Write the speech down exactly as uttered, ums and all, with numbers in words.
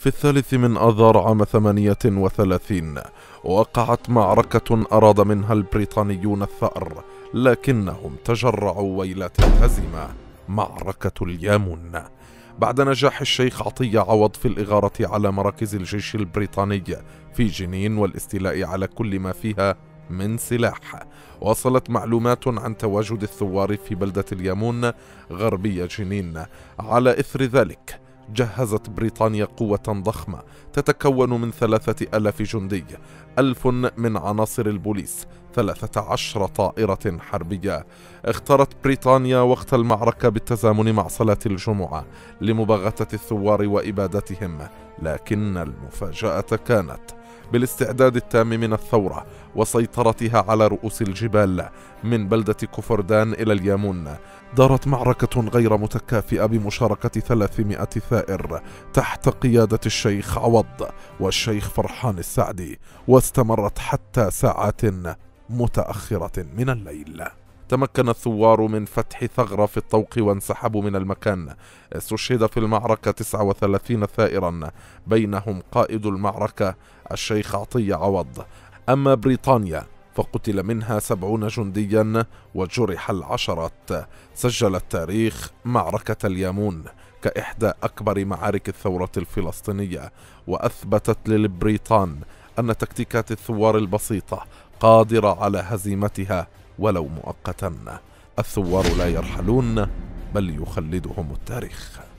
في الثالث من آذار عام ثمانية وثلاثين وقعت معركة أراد منها البريطانيون الثأر، لكنهم تجرعوا ويلات الهزيمة، معركة اليامون. بعد نجاح الشيخ عطية عوض في الإغارة على مراكز الجيش البريطاني في جنين والاستيلاء على كل ما فيها من سلاح، وصلت معلومات عن تواجد الثوار في بلدة اليامون غربي جنين. على إثر ذلك جهزت بريطانيا قوة ضخمة تتكون من ثلاثة ألاف جندي، ألف من عناصر البوليس، ثلاثة عشر طائرة حربية. اختارت بريطانيا وقت المعركة بالتزامن مع صلاة الجمعة لمباغتة الثوار وإبادتهم، لكن المفاجأة كانت بالاستعداد التام من الثورة وسيطرتها على رؤوس الجبال من بلدة كفردان إلى اليامون. دارت معركة غير متكافئة بمشاركة ثلاثمائة ثائر تحت قيادة الشيخ عوض والشيخ فرحان السعدي، واستمرت حتى ساعات متأخرة من الليل. تمكن الثوار من فتح ثغرة في الطوق وانسحبوا من المكان. استشهد في المعركة تسعة وثلاثين ثائرا، بينهم قائد المعركة الشيخ عطية عوض. أما بريطانيا فقتل منها سبعون جنديا وجرح العشرات. سجل التاريخ معركة اليامون كإحدى أكبر معارك الثورة الفلسطينية، وأثبتت للبريطان أن تكتيكات الثوار البسيطة قادرة على هزيمتها ولو مؤقتا. الثوار لا يرحلون بل يخلدهم التاريخ.